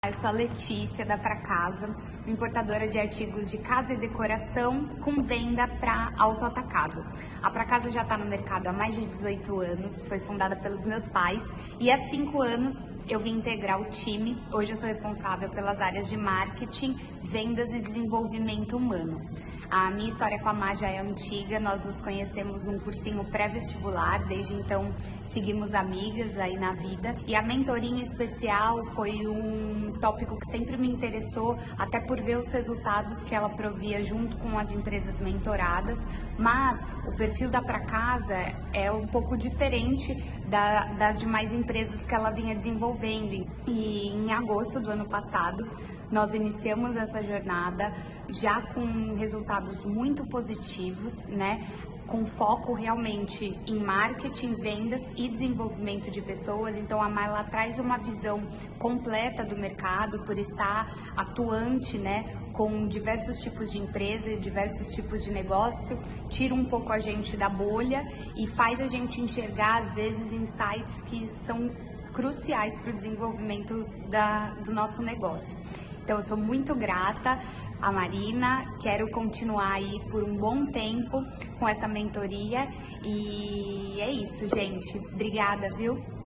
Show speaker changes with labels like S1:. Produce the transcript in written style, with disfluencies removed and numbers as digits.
S1: Eu sou a Letícia da Pra Casa, importadora de artigos de casa e decoração com venda para autoatacado. A Pra Casa já está no mercado há mais de 18 anos, foi fundada pelos meus pais e há 5 anos eu vim integrar o time. Hoje eu sou responsável pelas áreas de marketing, vendas e desenvolvimento humano. A minha história com a Má já é antiga, nós nos conhecemos num cursinho pré-vestibular, desde então seguimos amigas aí na vida. E a mentoria em especial foi um tópico que sempre me interessou, até por ver os resultados que ela provia junto com as empresas mentoradas, mas o perfil da Pra Casa é um pouco diferente das demais empresas que ela vinha desenvolvendo. E em agosto do ano passado, nós iniciamos essa jornada já com resultados muito positivos, né? Com foco realmente em marketing, vendas e desenvolvimento de pessoas. Então a Mayla traz uma visão completa do mercado por estar atuante, né, com diversos tipos de empresa e diversos tipos de negócio, tira um pouco a gente da bolha e faz a gente enxergar às vezes insights que são cruciais para o desenvolvimento do nosso negócio. Então eu sou muito grata à Marina, quero continuar aí por um bom tempo com essa mentoria e é isso, gente. Obrigada, viu?